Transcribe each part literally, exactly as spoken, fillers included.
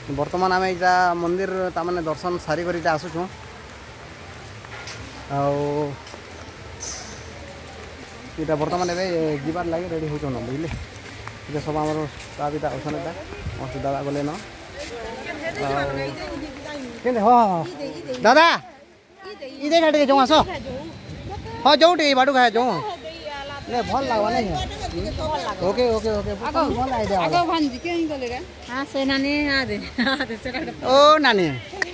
बर्तमान आम यहाँ मंदिर ताने दर्शन सारी कर आसुँ आटा बर्तमान ए जीवार लगे रेडी हो बुझे ये सब आम स्टाफ इटा अच्छा मस्त दादा गले न हाँ हाँ दादा इधे घाटे जाऊँ आस हाँ जाऊँ टे बाटू खाए जाऊँ नहीं भल लगवा नहीं ओके ओके ओके भल आइडिया हाँ से नानी हाँ दे ओ नानी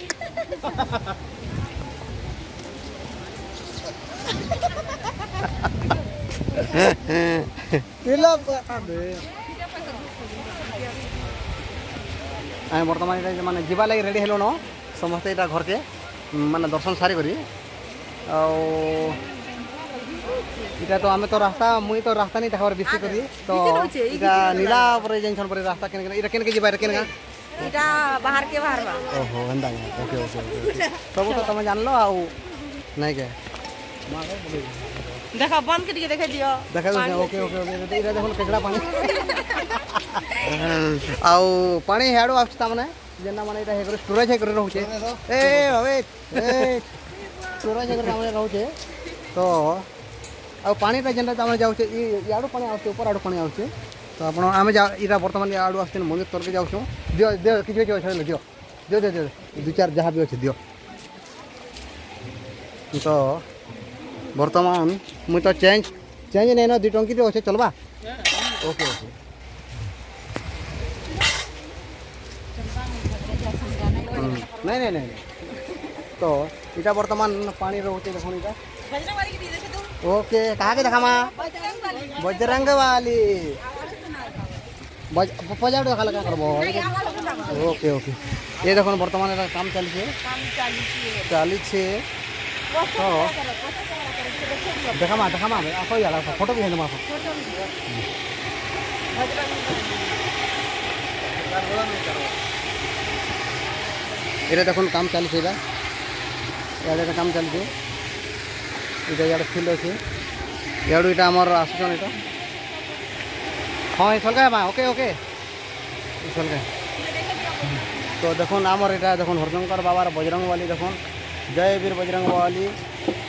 आम बर्तमान ये माने जीवा लगे रेडी हेलो न समस्ते यहाँ घर के माने दर्शन सारी करी इटा तो आमे तो रास्ता मुई तो रास्ता नहीं देखार बेसी करी तो इटा नीला पर जंक्शन पर रास्ता केन इटा केन के जीवा केन इटा बाहर के बाहर बा ओहो हंदा ओके ओके सब तो तुम जान लो आउ नहीं के देखा बंद के देखे दियो देखा दो ओके ओके ओके इटा देखो केकड़ा पानी आउ पानी हेडो आछ ता माने जेना माने इटा हेकर स्टोरेज हेकर रहउछे ए बाबे ए स्टोरेज हेकर माने रहउछे तो आ पानी टा जेना तामे जाउछे ई याडो पानी आउछे ऊपर आडो पानी आउछे तो आपण आमे जा इरा वर्तमान आडो आछन मंदिर तर के जाउछो दियो दियो किछ किछ छै दियो दियो दियो दु चार जहां भी अछि दियो तो वर्तमान मुई तो चेंज चेंज नै न दु टंकी तो अछि चलबा ओके ओके नहीं नहीं नहीं तो इटा वर्तमान पानी रहउछे देखो इटा बजरंगबली के देखे तो ओके कहाँ के देखा माँ बजरंग वाली बज पजाड़ देखा लगा करबो ओके ओके ये देखो वर्तमान काम चली छे काम चालू छे चाली छे तो देखा माँ देखा माँ आखो याला फोटो भी है माँ फोटो ये देखो काम चली छे यार काम चली छे इटा यार फील्ड अच्छे याडू इटा आमर आसुचन इटा हाँ ये सलका माँ ओके ओके सलका तो देखो आमर इटा देखो हरशंकर बाबार बजरंग वाली देखो जय वीर बजरंग वाली